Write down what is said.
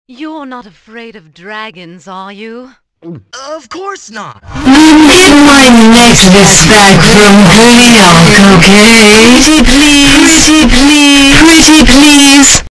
You're not afraid of dragons, are you? Of course not. Get my necklace back from Gleok, okay? Pretty please, pretty please, pretty please.